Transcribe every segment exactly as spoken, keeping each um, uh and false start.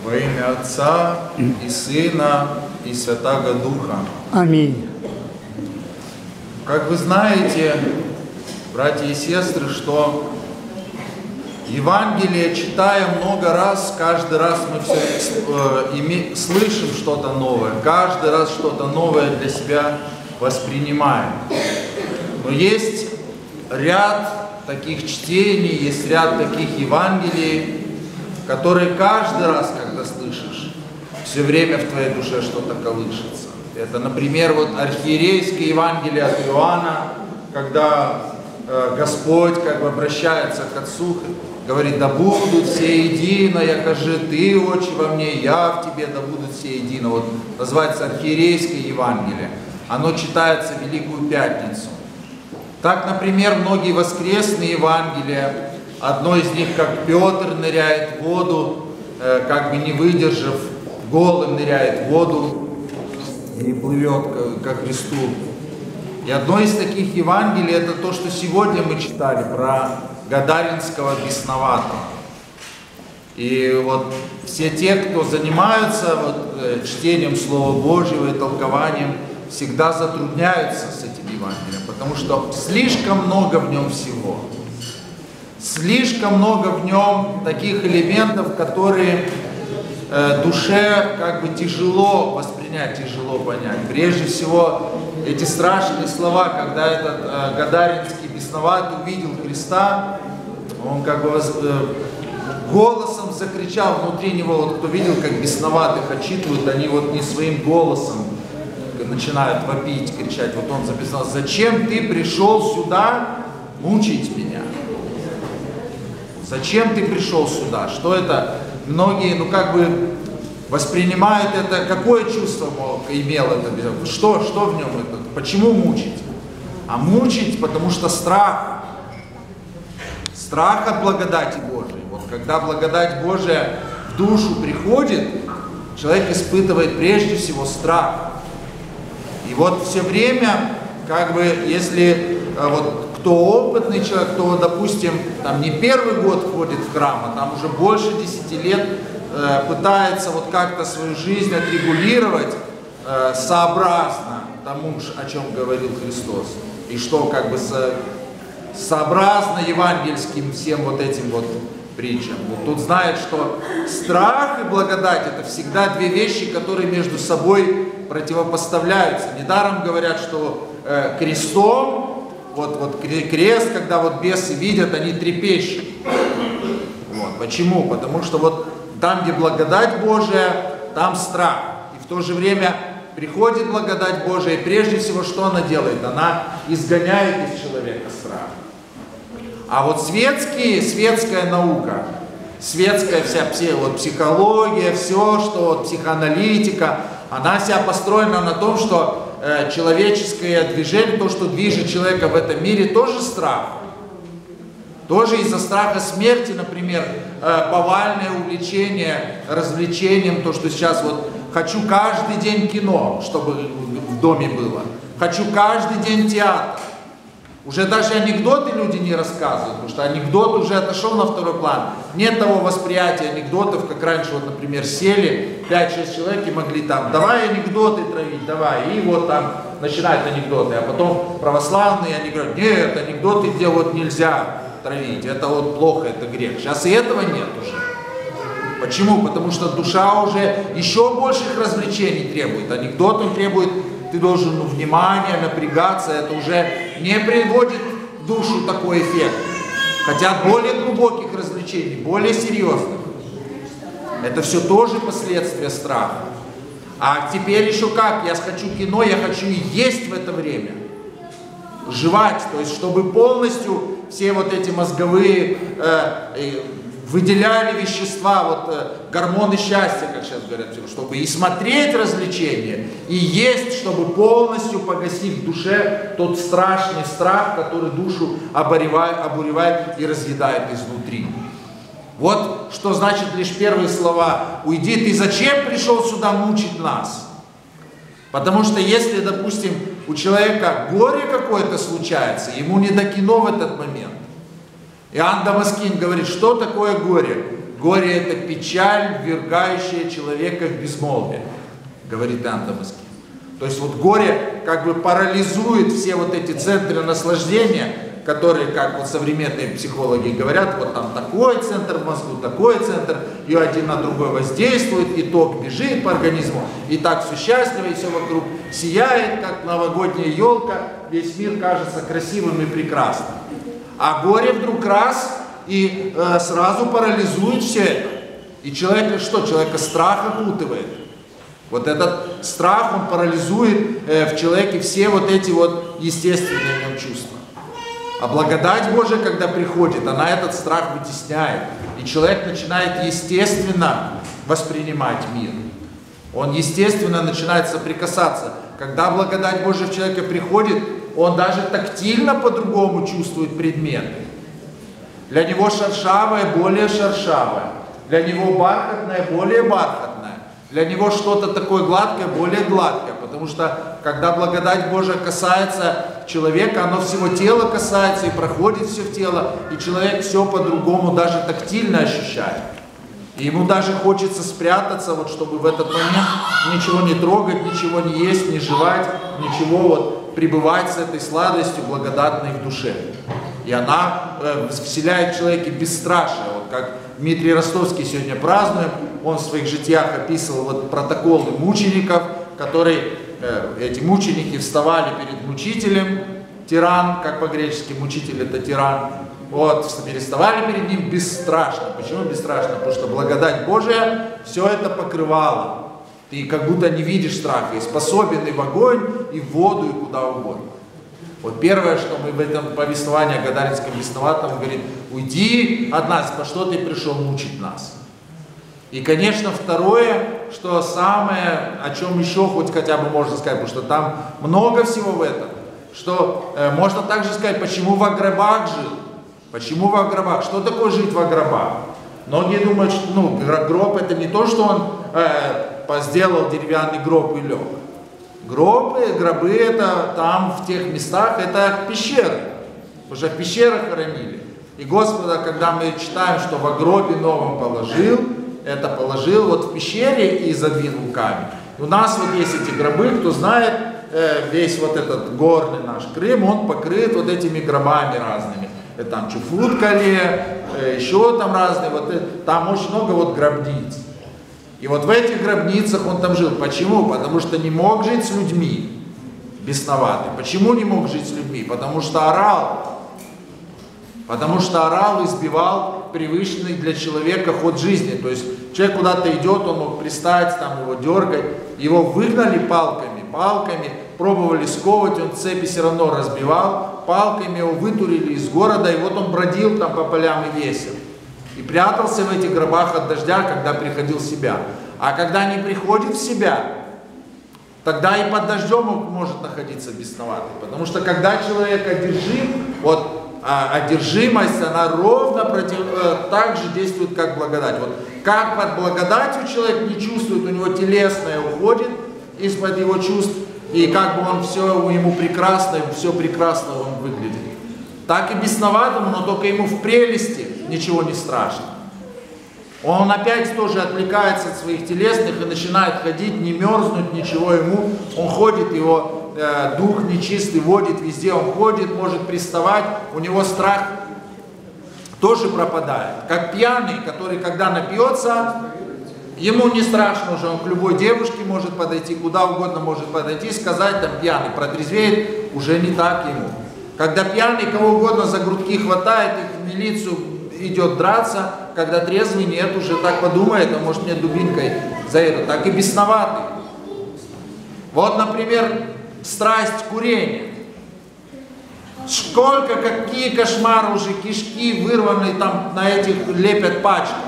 Во имя Отца и Сына и Святаго Духа. Аминь. Как вы знаете, братья и сестры, что Евангелие, читая много раз, каждый раз мы все э, име, слышим что-то новое, каждый раз что-то новое для себя воспринимаем. Но есть ряд таких чтений, есть ряд таких Евангелий, которые каждый раз, когда слышишь, все время в твоей душе что-то колышется. Это, например, вот архиерейское Евангелие от Иоанна, когда э, Господь как бы обращается к Отцу, говорит: да будут все едино, якоже ты, Отче, во мне, я в тебе, да будут все едино. Вот называется архиерейское Евангелие. Оно читается в Великую Пятницу. Так, например, многие воскресные Евангелия, одно из них, как Петр ныряет в воду, э, как бы не выдержав, голым ныряет в воду и плывет ко Христу. И одно из таких Евангелий, это то, что сегодня мы читали про Гадаринского бесноватого. И вот все те, кто занимаются вот, чтением Слова Божьего и толкованием, всегда затрудняются с этим Евангелием, потому что слишком много в нем всего. Слишком много в нем таких элементов, которые э, душе как бы тяжело воспринять, тяжело понять. Прежде всего, эти страшные слова, когда этот э, Гадаринский бесноватый увидел Христа, он как бы э, голосом закричал внутри него. Вот кто видел, как бесноватых отчитывают, они вот не своим голосом начинают вопить, кричать. Вот он записал: зачем ты пришел сюда мучить меня? Зачем ты пришел сюда? Что это? Многие, ну как бы воспринимают это, какое чувство мол, имел это? Что, что в нем это? Почему мучить? А мучить, потому что страх. Страх от благодати Божией. Вот когда благодать Божия в душу приходит, человек испытывает прежде всего страх. И вот все время, как бы, если вот кто опытный человек, кто, допустим, там не первый год ходит в храм, а там уже больше десяти лет э, пытается вот как-то свою жизнь отрегулировать э, сообразно тому, о чем говорил Христос, и что как бы со, сообразно евангельским всем вот этим вот притчам. Вот тут знает, что страх и благодать — это всегда две вещи, которые между собой противопоставляются. Недаром говорят, что э, крестом, вот, вот крест, когда вот бесы видят, они трепещут. Вот. Почему? Потому что вот там, где благодать Божия, там страх. И в то же время приходит благодать Божия, и прежде всего, что она делает? Она изгоняет из человека страх. А вот светские, светская наука, светская вся вот, психология, все, что вот, психоаналитика, она вся построена на том, что э, человеческое движение, то, что движет человека в этом мире, тоже страх. Тоже из-за страха смерти, например, э, повальное увлечение развлечением, то, что сейчас вот хочу каждый день кино, чтобы в доме было, хочу каждый день театр. Уже даже анекдоты люди не рассказывают, потому что анекдот уже отошел на второй план. Нет того восприятия анекдотов, как раньше, вот, например, сели пять-шесть человек и могли там: давай анекдоты травить, давай, и вот там начинают анекдоты. А потом православные, они говорят: нет, анекдоты делать нельзя травить, это вот плохо, это грех. Сейчас и этого нет уже. Почему? Потому что душа уже еще больших развлечений требует. Анекдот он требует, ты должен, ну, внимание, напрягаться, это уже не приводит в душу такой эффект. Хотят более глубоких развлечений, более серьезных. Это все тоже последствия страха. А теперь еще как? Я хочу кино, я хочу и есть в это время. Жевать, то есть чтобы полностью все вот эти мозговые э, выделяли вещества, вот э, гормоны счастья, как сейчас говорят, чтобы и смотреть развлечения, и есть, чтобы полностью погасить в душе тот страшный страх, который душу обуревает, обуревает и разъедает изнутри. Вот что значит лишь первые слова: уйди, ты зачем пришел сюда мучить нас? Потому что если, допустим, у человека горе какое-то случается, ему не до кино в этот момент. Иоанн Дамаскин говорит, что такое горе? горе – это печаль, ввергающая человека в безмолвие, говорит Иоанн Дамаскин. То есть вот горе как бы парализует все вот эти центры наслаждения, которые, как вот современные психологи говорят, вот там такой центр в мозгу, такой центр, и один на другой воздействует, и ток бежит по организму, и так все счастливо, и все вокруг сияет, как новогодняя елка, весь мир кажется красивым и прекрасным. А горе вдруг раз и э, сразу парализует все это. И человека что? Человека страх окутывает. Вот этот страх, он парализует э, в человеке все вот эти вот естественные в нем чувства. А благодать Божия, когда приходит, она этот страх вытесняет. И человек начинает естественно воспринимать мир. Он естественно начинает соприкасаться. Когда благодать Божия в человека приходит, он даже тактильно по-другому чувствует предметы. Для него шершавое более шершавое. Для него бархатное более бархатное. Для него что-то такое гладкое, более гладкое, потому что когда благодать Божия касается человека, оно всего тела касается и проходит все в тело, и человек все по-другому даже тактильно ощущает. И ему даже хочется спрятаться, вот, чтобы в этот момент ничего не трогать, ничего не есть, не жевать, ничего, вот, пребывать с этой сладостью благодатной в душе. И она э, вселяет в человеке бесстрашие, вот как Дмитрий Ростовский сегодня празднует, он в своих житиях описывал вот протоколы мучеников, которые, э, эти мученики вставали перед мучителем, тиран, как по-гречески мучитель это тиран, вот, переставали перед ним бесстрашно. Почему бесстрашно? Потому что благодать Божия все это покрывала. Ты как будто не видишь страха, и способен и в огонь, и в воду, и куда угодно. Вот первое, что мы в этом повествовании о Гадаринском бесноватом, он говорит: уйди от нас, по что ты пришел мучить нас. И, конечно, второе, что самое, о чем еще хоть хотя бы можно сказать, потому что там много всего в этом, что э, можно также сказать, почему в гробах жил. Почему в гробах? Что такое жить в гробах? Многие думают, что ну, гроб это не то, что он э, сделал деревянный гроб и лег. Гробы, гробы это там, в тех местах, это пещеры. Потому что в пещерах хоронили. И Господа, когда мы читаем, что во гробе новом положил, это положил вот в пещере и задвинул камень. И у нас вот есть эти гробы, кто знает, весь вот этот горный наш Крым, он покрыт вот этими гробами разными. Там Чуфуткале, еще там разные, вот там очень много вот гробниц. И вот в этих гробницах он там жил. Почему? Потому что не мог жить с людьми, бесноватый. Почему не мог жить с людьми? Потому что орал. Потому что орал и избивал привычный для человека ход жизни. То есть человек куда-то идет, он мог пристать, там его дергать. Его выгнали палками, палками, пробовали сковывать, он цепи все равно разбивал. Палками его вытурили из города, и вот он бродил там по полям и весел. И прятался в этих гробах от дождя, когда приходил в себя. А когда не приходит в себя, тогда и под дождем он может находиться бесноватый. Потому что когда человек одержим, вот а, одержимость, она ровно против, э, так же действует, как благодать. Вот как под благодатью человек не чувствует, у него телесное уходит из-под его чувств, и как бы он все, ему прекрасно, все прекрасно он выглядит. Так и бесноватому, но только ему в прелести ничего не страшно. Он опять тоже отвлекается от своих телесных и начинает ходить, не мерзнуть, ничего ему. Он ходит, его э, дух нечистый водит везде, он ходит, может приставать, у него страх тоже пропадает. Как пьяный, который когда напьется, ему не страшно уже, он к любой девушке может подойти, куда угодно может подойти, сказать там пьяный, протрезвеет, уже не так ему. Когда пьяный кого угодно за грудки хватает и в милицию идет драться, когда трезвый нет, уже так подумает, а может мне дубинкой за это, так и бесноватый. Вот, например, страсть курения. Сколько, какие кошмары уже, кишки вырванные там на этих лепят пачках.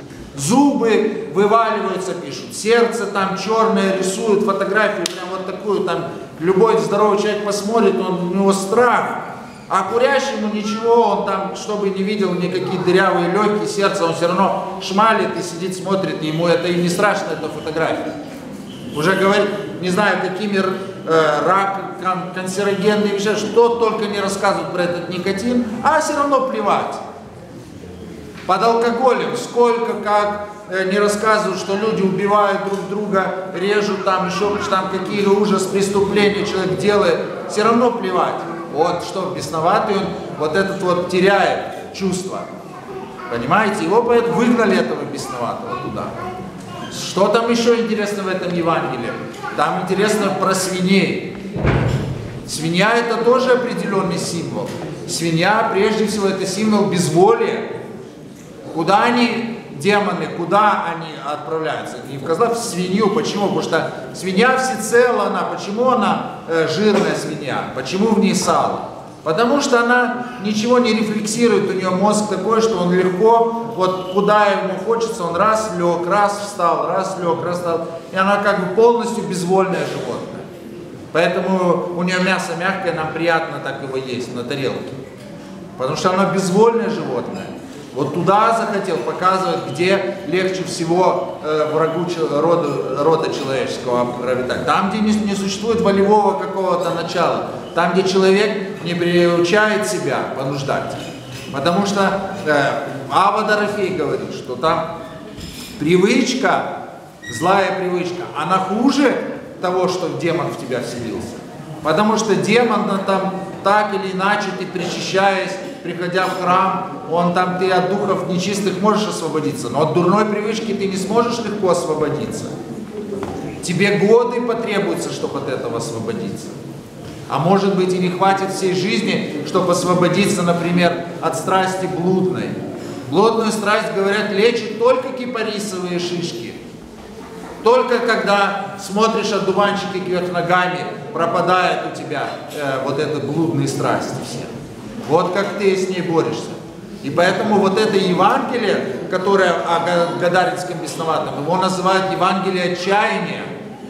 Зубы вываливаются, пишут, сердце там черное рисуют, фотографию прям вот такую, там любой здоровый человек посмотрит, он, у него страх. А курящему ничего, он там, чтобы не видел никакие дырявые легкие, сердце, он все равно шмалит и сидит, смотрит, ему это и не страшно, эта фотография. Уже говорит, не знаю, какими э, рак, кан, канцерогенные вещи, что только не рассказывают про этот никотин, а все равно плевать. Под алкоголем сколько как э, не рассказывают, что люди убивают друг друга, режут там, еще там какие ужас преступления человек делает, все равно плевать. Вот что бесноватый он вот этот вот теряет чувство. Понимаете? Его поэтому выгнали этого бесноватого туда. Что там еще интересно в этом Евангелии? Там интересно про свиней. Свинья это тоже определенный символ. Свинья прежде всего это символ безволия. Куда они, демоны, куда они отправляются? Не в козла, в свинью. Почему? Потому что свинья всецело она. Почему она э, жирная свинья? Почему в ней сало? Потому что она ничего не рефлексирует, у нее мозг такой, что он легко, вот куда ему хочется, он раз лег, раз встал, раз лег, раз встал. И она как бы полностью безвольное животное. Поэтому у нее мясо мягкое, нам приятно так его есть на тарелке. Потому что оно безвольное животное. Вот туда захотел показывать, где легче всего э, врагу рода, рода человеческого обитать. Там, где не, не существует волевого какого-то начала. Там, где человек не приучает себя понуждать. Потому что э, Ава Дорофей говорит, что там привычка, злая привычка, она хуже того, что демон в тебя вселился. Потому что демон там так или иначе, ты причащаясь, приходя в храм, он там, ты от духов нечистых можешь освободиться, но от дурной привычки ты не сможешь легко освободиться. Тебе годы потребуются, чтобы от этого освободиться. А может быть и не хватит всей жизни, чтобы освободиться, например, от страсти блудной. Блудную страсть, говорят, лечит только кипарисовые шишки. Только когда смотришь одуванчики кверх ногами, пропадает у тебя э, вот эта блудные страсти все. Вот как ты с ней борешься. И поэтому вот это Евангелие, которое о Гадаринском бесноватом, его называют Евангелие отчаяния.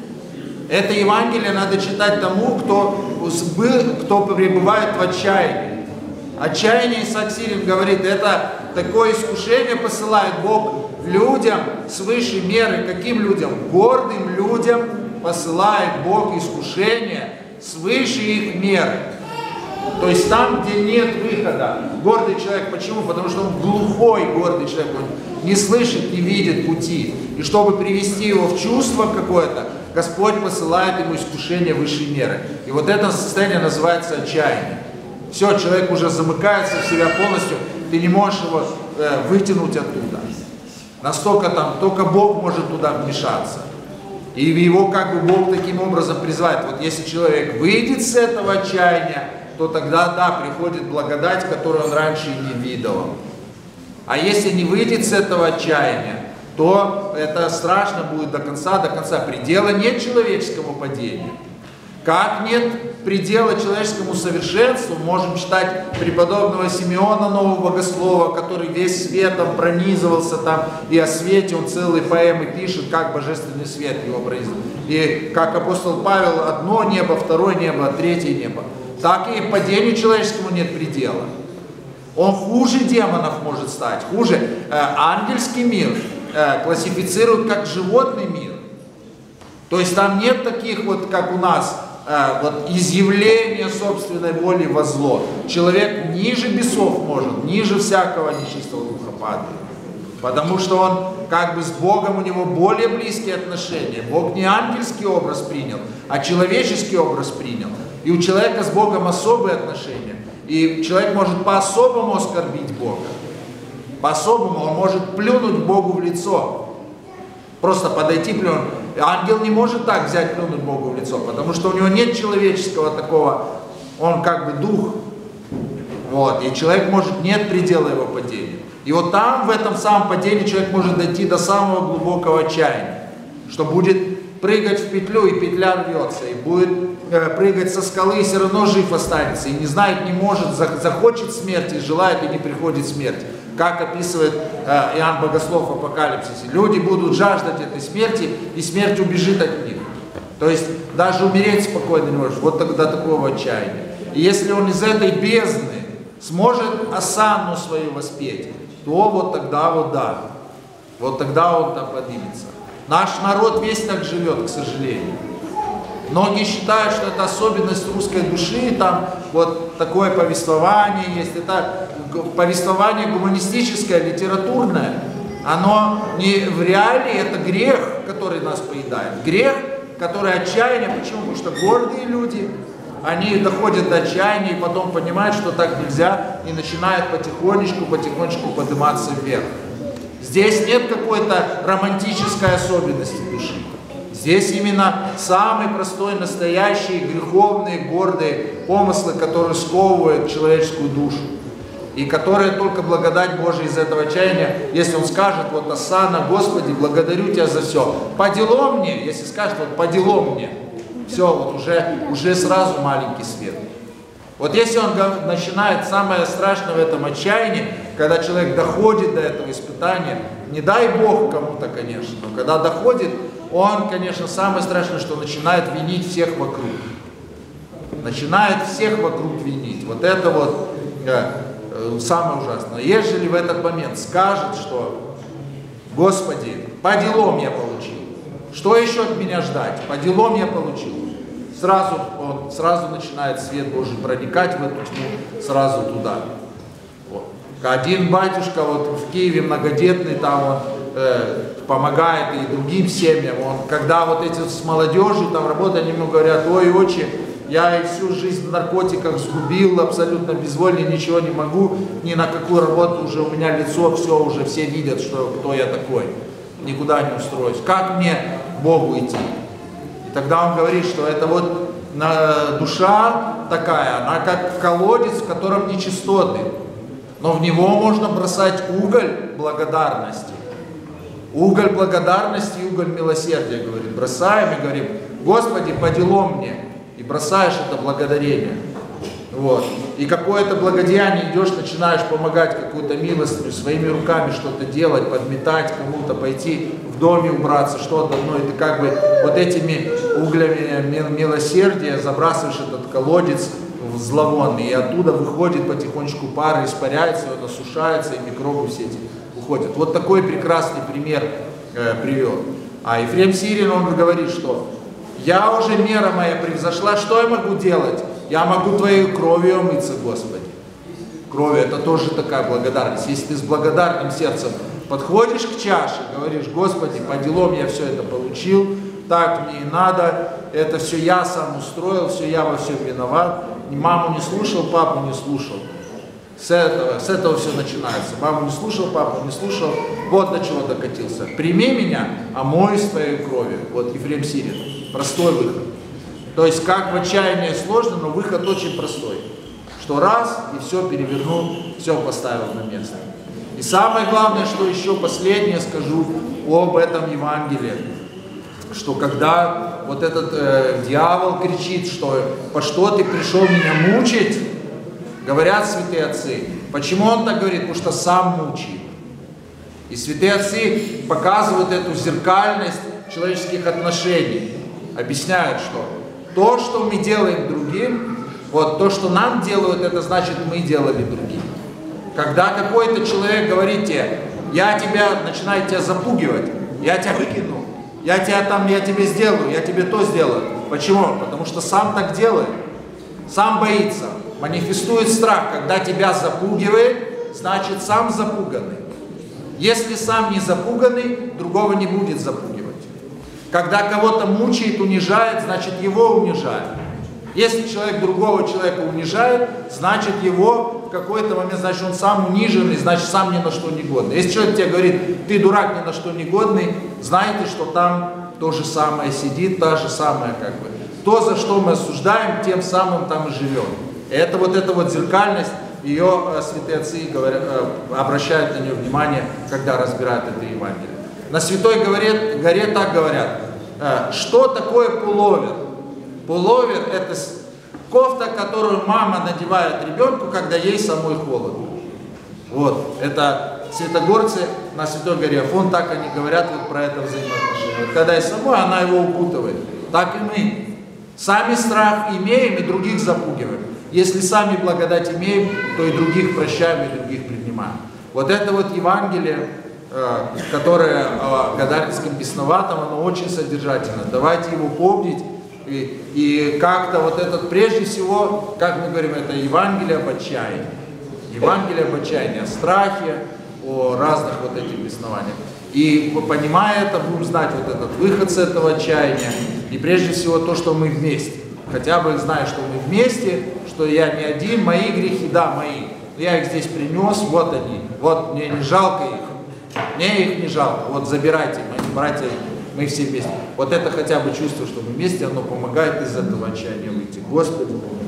Это Евангелие надо читать тому, кто, кто пребывает в отчаянии. Отчаяние, Исаак Сирин говорит, это такое искушение посылает Бог людям свыше меры. Каким людям? Гордым людям посылает Бог искушение свыше их меры. То есть там, где нет выхода. Гордый человек, почему? Потому что он глухой гордый человек, он не слышит, не видит пути. И чтобы привести его в чувство какое-то, Господь посылает ему искушение высшей меры. И вот это состояние называется отчаяние. Все, человек уже замыкается в себя полностью, ты не можешь его э, вытянуть оттуда. Настолько там, только Бог может туда вмешаться. И его как бы Бог таким образом призывает. Вот если человек выйдет с этого отчаяния, то тогда, да, приходит благодать, которую он раньше и не видел. А если не выйдет с этого отчаяния, то это страшно будет до конца, до конца. Предела нет человеческому падению. Как нет предела человеческому совершенству, можем читать преподобного Симеона, нового богослова, который весь светом пронизывался там, и о свете он целые поэмы пишет, как божественный свет его пронизывал. И как апостол Павел, одно небо, второе небо, третье небо. Так и падению человеческому нет предела. Он хуже демонов может стать, хуже. Э, ангельский мир э, классифицируют как животный мир. То есть там нет таких вот, как у нас, э, вот изъявления собственной воли во зло. Человек ниже бесов может, ниже всякого нечистого духа падает. Потому что он как бы с Богом, у него более близкие отношения. Бог не ангельский образ принял, а человеческий образ принял. И у человека с Богом особые отношения. И человек может по-особому оскорбить Бога. По-особому он может плюнуть Богу в лицо. Просто подойти плюнуть. Ангел не может так взять плюнуть Богу в лицо, потому что у него нет человеческого такого, он как бы дух. Вот. И человек может, нет предела его падению. И вот там, в этом самом падении, человек может дойти до самого глубокого отчаяния, что будет прыгать в петлю, и петля рвется, и будет э, прыгать со скалы, и все равно жив останется, и не знает, не может, захочет смерти, желает, и не приходит смерть. Как описывает э, Иоанн Богослов в Апокалипсисе. Люди будут жаждать этой смерти, и смерть убежит от них. То есть даже умереть спокойно не может, вот тогда такого отчаяния. И если он из этой бездны сможет осанну свою воспеть, то вот тогда вот да, вот тогда он там поднимется. Наш народ весь так живет, к сожалению. Многие считают, что это особенность русской души, там вот такое повествование есть. Это повествование гуманистическое, литературное, оно не в реалии, это грех, который нас поедает. Грех, который отчаяние. Почему? Потому что гордые люди, они доходят до отчаяния и потом понимают, что так нельзя, и начинают потихонечку, потихонечку подниматься вверх. Здесь нет какой-то романтической особенности души. Здесь именно самый простой, настоящий, греховные, гордые помыслы, которые сковывают человеческую душу. И которые только благодать Божия из этого отчаяния, если он скажет, вот Осанна, Господи, благодарю Тебя за все. По делам мне, если скажет, вот по делам мне, все, вот уже, уже сразу маленький свет. Вот если он начинает, самое страшное в этом отчаянии, когда человек доходит до этого испытания, не дай Бог кому-то, конечно, но когда доходит, он, конечно, самое страшное, что начинает винить всех вокруг. Начинает всех вокруг винить. Вот это вот э, самое ужасное. Ежели в этот момент скажет, что Господи, по делам я получил. Что еще от меня ждать? По делам я получил. Сразу он сразу начинает свет Божий проникать в эту тьму, сразу туда. Вот. Один батюшка вот в Киеве многодетный, там он э, помогает и другим семьям. Он, когда вот эти с молодежью там работают, они ему говорят: ой, отче, я и всю жизнь в наркотиках сгубил, абсолютно безвольный, ничего не могу, ни на какую работу, уже у меня лицо, все, уже все видят, что, кто я такой, никуда не устроюсь. Как мне к Богу идти? И тогда он говорит, что это вот душа такая, она как колодец, в котором нечистоты, но в него можно бросать уголь благодарности. Уголь благодарности и уголь милосердия, говорит, бросаем и говорим: Господи, по делам мне. И бросаешь это благодарение. Вот. И какое-то благодеяние идешь, начинаешь помогать какую-то милостыню, своими руками что-то делать, подметать кому-то, пойти в доме убраться, что-то одно. И ты как бы вот этими углями милосердия забрасываешь этот колодец в зловонный. И оттуда выходит потихонечку пар, испаряется, он осушается, и микробы все эти уходят. Вот такой прекрасный пример э, привел. А Ефрем Сирин, он говорит, что я уже, мера моя превзошла, что я могу делать? Я могу Твоей кровью омыться, Господи. Кровью — это тоже такая благодарность. Если ты с благодарным сердцем подходишь к чаше, говоришь: Господи, по делам я все это получил, так мне и надо, это все я сам устроил, все я во всем виноват, маму не слушал, папу не слушал. С этого, с этого все начинается. Маму не слушал, папу не слушал, вот до чего докатился. Прими меня, омой с Твоей кровью. Вот Ефрем Сирин. Простой выход. То есть как в отчаянии сложно, но выход очень простой. Что раз и все перевернул, все поставил на место. И самое главное, что еще последнее скажу об этом Евангелии, что когда вот этот э, дьявол кричит, что по что ты пришел меня мучить, говорят святые отцы. Почему он так говорит? Потому что сам мучает. И святые отцы показывают эту зеркальность человеческих отношений. Объясняют, что то, что мы делаем другим, вот то, что нам делают, это значит, мы делали другим. Когда какой-то человек говорит тебе: я тебя, начинает тебя запугивать, я тебя выкину, я тебя там, я тебе сделаю, я тебе то сделаю. Почему? Потому что сам так делает, сам боится, манифестует страх. Когда тебя запугивает, значит, сам запуганный. Если сам не запуганный, другого не будет запугивать. Когда кого-то мучает, унижает, значит, его унижает. Если человек другого человека унижает, значит, его в какой-то момент, значит, он сам униженный, значит, сам ни на что не годный. Если человек тебе говорит: ты дурак, ни на что не годный, знайте, что там то же самое сидит, та же самая как бы. То, за что мы осуждаем, тем самым там и живем. И это вот эта вот зеркальность, ее святые отцы говорят, обращают на нее внимание, когда разбирают это Евангелие. На Святой горе, горе так говорят: что такое пуловер? Пуловер — это кофта, которую мама надевает ребенку, когда ей самой холодно. Вот, это святогорцы на Святой горе Афон, так они говорят вот про это взаимоотношение. Вот когда и самой она его укутывает, так и мы. Сами страх имеем и других запугиваем. Если сами благодать имеем, то и других прощаем, и других принимаем. Вот это вот Евангелие, которое о Гадаринском бесноватом, оно очень содержательно. Давайте его помнить. И, и как-то вот этот, прежде всего, как мы говорим, это Евангелие об отчаянии. Евангелие об отчаянии, о страхе, о разных вот этих беснованиях. И понимая это, будем знать вот этот выход с этого отчаяния. И прежде всего то, что мы вместе. Хотя бы зная, что мы вместе, что я не один, мои грехи, да, мои. Я их здесь принес, вот они. Вот мне не жалко их. Мне их не жалко. Вот забирайте, мои братья, мы все вместе. Вот это хотя бы чувство, что мы вместе, оно помогает из этого отчаяния выйти. Господи,